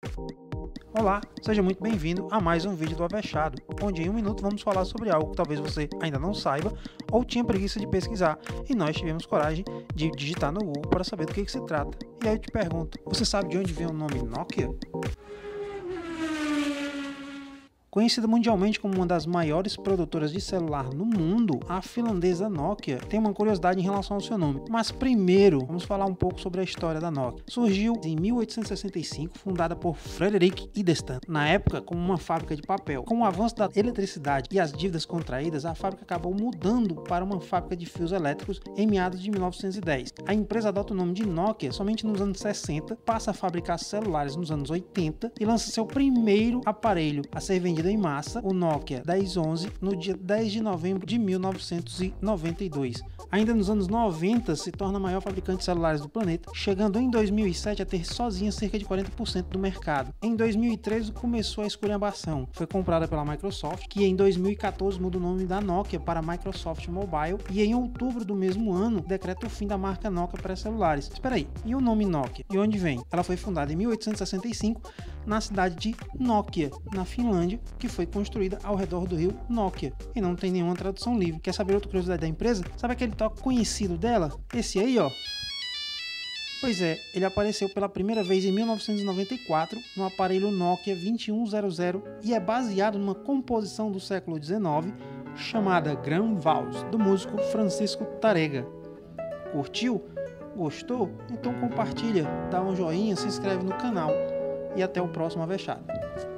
Olá, seja muito bem-vindo a mais um vídeo do Avexado, onde em um minuto vamos falar sobre algo que talvez você ainda não saiba ou tinha preguiça de pesquisar, e nós tivemos coragem de digitar no Google para saber do que se trata. E aí eu te pergunto, você sabe de onde vem o nome Nokia? Conhecida mundialmente como uma das maiores produtoras de celular no mundo, a finlandesa Nokia tem uma curiosidade em relação ao seu nome. Mas primeiro, vamos falar um pouco sobre a história da Nokia. Surgiu em 1865, fundada por Frederick Idestam, na época como uma fábrica de papel. Com o avanço da eletricidade e as dívidas contraídas, a fábrica acabou mudando para uma fábrica de fios elétricos em meados de 1910. A empresa adota o nome de Nokia somente nos anos 60, passa a fabricar celulares nos anos 80 e lança seu primeiro aparelho a ser vendido em massa, o Nokia 1011, no dia 10 de novembro de 1992. Ainda nos anos 90, se torna a maior fabricante de celulares do planeta, chegando em 2007 a ter sozinha cerca de 40% do mercado. Em 2013 começou a esculhambação. Foi comprada pela Microsoft, que em 2014 muda o nome da Nokia para Microsoft Mobile, e em outubro do mesmo ano decreta o fim da marca Nokia para celulares. Espera aí, e o nome Nokia? De onde vem? Ela foi fundada em 1865 na cidade de Nokia, na Finlândia, que foi construída ao redor do rio Nokia, e não tem nenhuma tradução livre. Quer saber outra curiosidade da empresa? Sabe aquele toque conhecido dela? Esse aí, ó. Pois é, ele apareceu pela primeira vez em 1994 no aparelho Nokia 2100 e é baseado numa composição do século XIX chamada Grand Vals, do músico Francisco Tárrega. Curtiu? Gostou? Então compartilha, dá um joinha, se inscreve no canal e até o próximo Avexado.